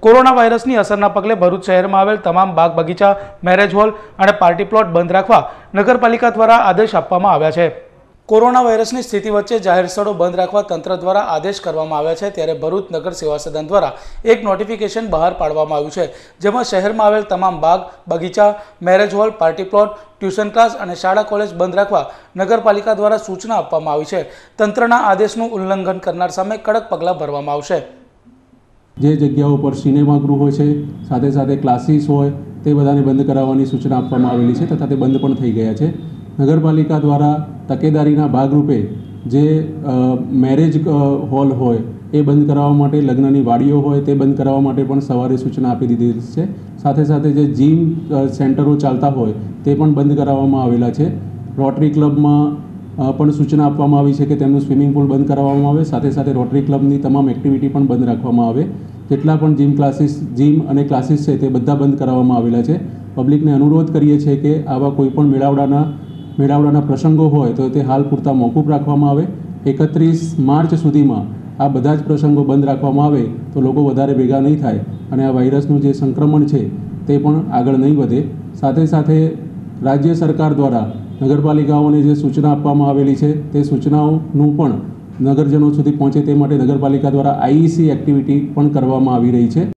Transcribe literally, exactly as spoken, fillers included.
Corona વાયરસની અસરના પગલે ભરૂચ શહેરમાં આવેલ તમામ બાગ બગીચા, મેરેજ હોલ અને પાર્ટી પ્લોટ બંધ રાખવા નગરપાલિકા દ્વારા આદેશ આપવામાં આવ્યા છે। કોરોના વાયરસની સ્થિતિ વચ્ચે જાહેર સ્થળો બંધ રાખવા તંત્ર દ્વારા આદેશ કરવામાં આવ્યા છે। ત્યારે ભરૂચ નગર સેવા સદન દ્વારા એક નોટિફિકેશન બહાર પાડવામાં આવ્યું છે, જેમાં શહેરમાં આવેલ તમામ બાગ બગીચા, marriage hall, party plot, tuition class અને શાળા કોલેજ બંધ રાખવા નગરપાલિકા દ્વારા સૂચના આપવામાં આવી છે। તંત્રના આદેશનું ઉલ્લંઘન કરનાર સામે કડક પગલાં ભરવામાં આવશે। જે જગ્યાઓ પર સિનેમાગૃહ હોય છે, સાથે સાથે ક્લાસીસ હોય, તે બધાને બંધ કરાવવાની સૂચના આપવામાં આવેલી છે તથા તે બંધ પણ થઈ ગયા છે। નગરપાલિકા દ્વારા તકેદારીના ભાગરૂપે જે મેરેજ હોલ હોય એ બંધ કરાવવા માટે, લગ્નની વાડીઓ હોય તે બંધ કરાવવા માટે પણ સવારે સૂચના આપી દીધેલી છે। સાથે સાથે જે જીમ સેન્ટરો ચાલતા હોય તે પણ બંધ કરાવવામાં આવેલા છે। રોટરી ક્લબમાં પણ સૂચના આપવામાં આવી છે કે તેમનું સ્વિમિંગ પુલ બંધ કરાવવામાં આવે, સાથે સાથે રોટરી ક્લબની તમામ એક્ટિવિટી પણ બંધ રાખવામાં આવે। જેટલા પણ જીમ ક્લાસીસ જીમ અને ક્લાસીસ છે તે બધા બંધ કરાવવામાં આવેલા છે। પબ્લિકને અનુરોધ કરીએ છીએ કે આવા કોઈ પણ મેળાવડાના મેળાવડાના પ્રસંગો હોય તો તે હાલ પૂરતા મોકૂફ રાખવામાં આવે। એકત્રીસ માર્ચ સુધીમાં આ બધા જ પ્રસંગો બંધ રાખવામાં આવે તો લોકો વધારે ભેગા નહીં થાય અને આ વાયરસનું જે સંક્રમણ છે તે પણ આગળ નહીં વધે। સાથે સાથે રાજ્ય સરકાર દ્વારા નગરપાલિકાઓને જે સૂચના આપવામાં આવેલી છે તે સૂચનાઓનું પણ નગરજનો સુધી પહોંચે તે માટે નગરપાલિકા દ્વારા આઈઈસી એક્ટિવિટી પણ કરવામાં આવી રહી છે।